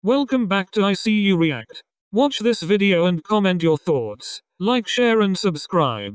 Welcome back to I See You React. Watch this video and comment your thoughts. Like, share and subscribe.